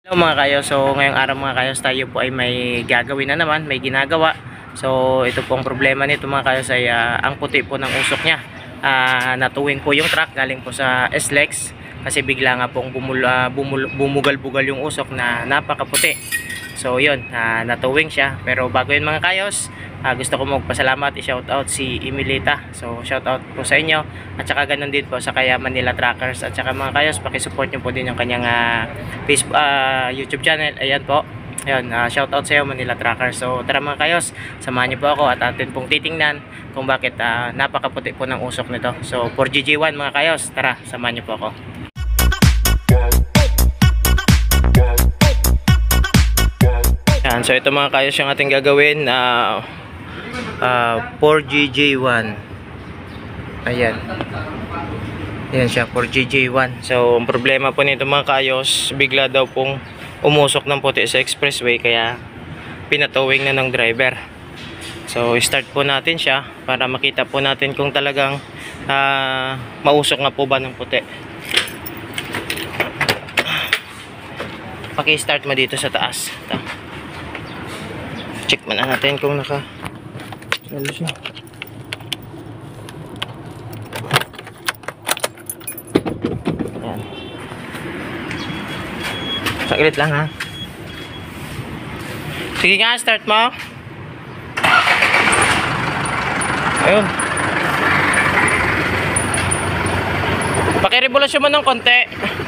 Hello mga kayo, so ngayong araw mga kayos tayo po ay may gagawin na naman, may ginagawa. So ito pong problema nito mga kayos ay ang puti po ng usok niya. Natuwing po yung truck galing po sa SLEX kasi bigla nga pong bumugal-bugal yung usok na napakaputi. So yun, natuwing siya. Pero bago yun mga kayos, gusto ko magpasalamat, i-shoutout si Emilita. So shoutout po sa inyo. At saka ganun din po sa kaya Manila Truckers. At saka mga kayos, pakisupport nyo po din yung kanyang Facebook, YouTube channel. Ayan po. Ayun, shoutout sa iyo Manila Truckers. So tara mga kayos, samahan niyo po ako at atin pong titingnan kung bakit napakaputi po ng usok nito. So for GG1 mga kayos, tara, samahan niyo po ako. Yan, so ito mga kayos yung ating gagawin. 4GJ1. Ayan. Ayan siya, 4GJ1. So ang problema po nito mga kayos, bigla daw pong umusok ng puti sa expressway kaya pinatowing na ng driver. So start po natin siya para makita po natin kung talagang mausok nga po ba ng puti. Paki-start mo dito sa taas. Ito. Check muna natin kung ano siya. Ayan. Saglit lang ha. Sige nga, start mo. Ayun. Pakirevolusyon mo ng konti.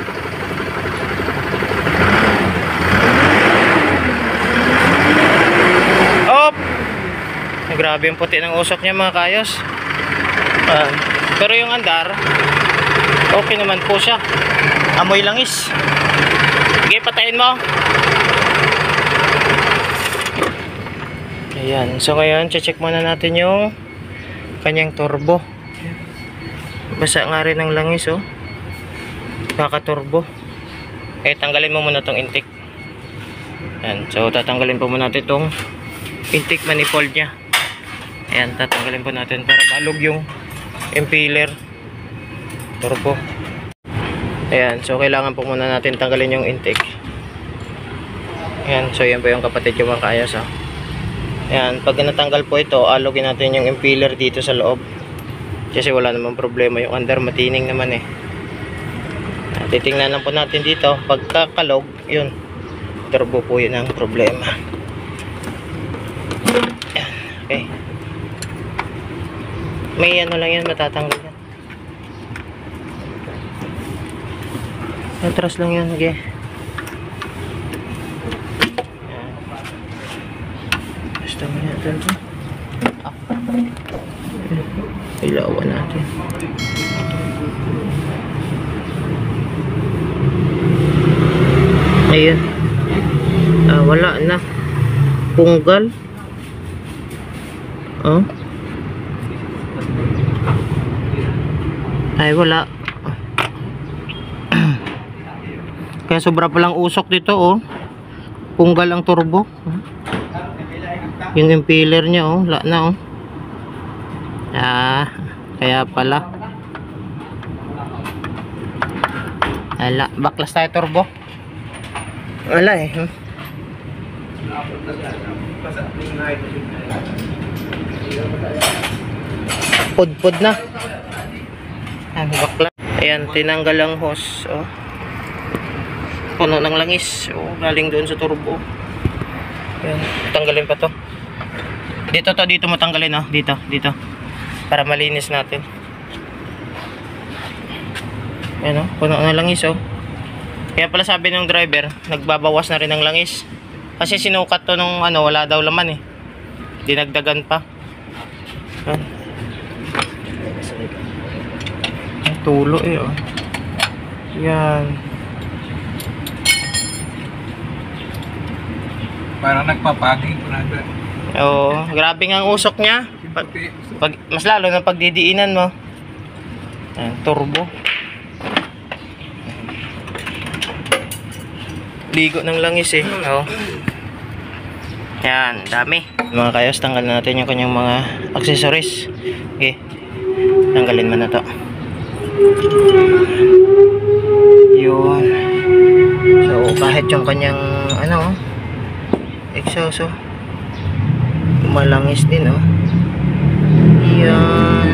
Op! Grabe yung puti ng usok niya mga kayos. Pero yung andar, okay naman po siya. Amoy langis. Sige, patayin mo. Ayan. So ngayon, check muna natin yung kanyang turbo. Basa nga rin ng langis, oh. Kaka-turbo. Tanggalin mo muna tong intake. Ayan. So tatanggalin po muna natin itong intake manifold niya. Ayan, tatanggalin po natin para malog yung impeller turbo. Ayan, so kailangan po muna natin tanggalin yung intake. Ayan, so yan po yung kapatid yung mga kayos, ha. Ayan, pag natanggal po ito, alogin natin yung impeller dito sa loob kasi wala namang problema, yung under matining naman eh. Titingnan lang po natin dito, pagkakalog yun, turbo po yun ang problema. Ayan, okay. May ano lang yan, matatanggal yan. Atras lang yan, okay. Basta mo natin ito. Ilawan natin. Ayun. Wala na. Punggal. Oh. Ay wala. Kaya sobra palang usok dito, oh. Punggal ang turbo. Yung impeller niya, oh, wala na, oh. Kaya pala. Wala, baklas tayo turbo. Wala eh. Pud-pud na. Bakla. Ayan, tinanggal ang hose, oh. Puno ng langis, oh, galing doon sa turbo. Ayan, tanggalin pa to. Dito mo tanggalin, oh. Dito. Para malinis natin. Ayan, oh, puno ng langis, oh. Kaya pala sabi ng driver, nagbabawas na rin ng langis. Kasi sinukat to nung wala daw laman eh. Dinagdagan pa. Ayan. Tulo eh, oh. Yan. Parang nagpapaging. Oo, grabe nga ang usok niya. Mas lalo na pagdidiinan mo. Ayan, turbo. Ligo ng langis eh. Oo. Yan, dami. Mga kayos, tanggalin natin yung kanyang mga accessories. Okay. Tanggalin mo na to. Yun. So kahit yung kanyang ano exhaust malangis din yan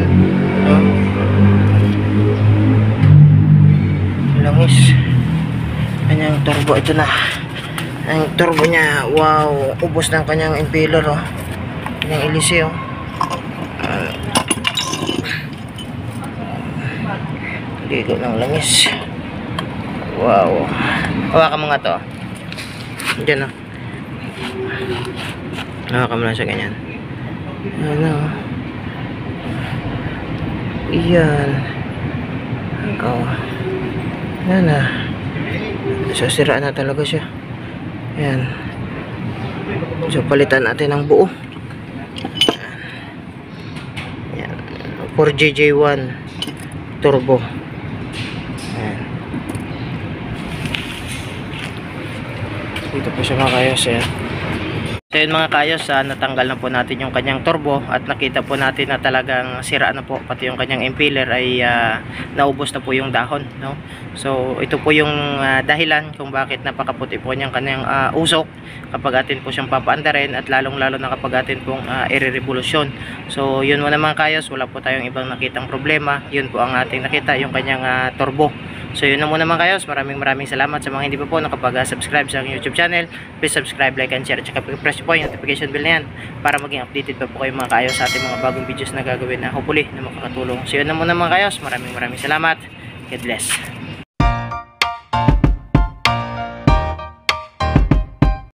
langis kanyang turbo. Ito na ang turbo niya. Wow, ubos ng kanyang impeller kanyang ilisi ligo ng langis. Wow, hawakan mo nga to dyan hawakan mo lang siya ganyan. Iyan yan so sira na talaga siya. Yan, so palitan natin ng buo. Yan, 4JJ1 turbo. Yan. Dito po siya mga kayos. Yan. So yun mga kayos, natanggal na po natin yung kanyang turbo at nakita po natin na talagang sira na po, pati yung kanyang impeller ay naubos na po yung dahon, no? So ito po yung dahilan kung bakit napakaputi po niyang kanyang usok kapag atin po siyang papaandarin, at lalong lalo na kapag atin pong i-revolusyon. So yun mo naman kayos, wala po tayong ibang nakitang problema. Yun po ang ating nakita, yung kanyang turbo. So yun na muna mga kayos, maraming salamat sa mga hindi pa po nakapag-subscribe sa aking YouTube channel. Please subscribe, like and share, at saka press po yung notification bell na yan para maging updated pa po kayo mga kayos sa ating mga bagong videos na gagawin na hopefully na makakatulong. So yun na muna mga kayos, maraming salamat. God bless.